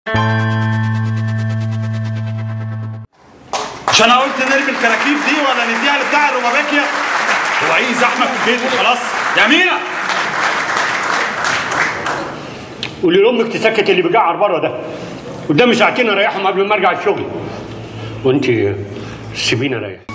مش انا قلت نرمي الكراكيب دي ولا نديها لبتاع الروبابيكيا؟ هو ايه زحمه في البيت وخلاص يا امينه. قولي لامك تسكت اللي بيجعر بره ده، قدامي ساعتين اريحهم قبل ما ارجع الشغل، وانت سيبيني اريح.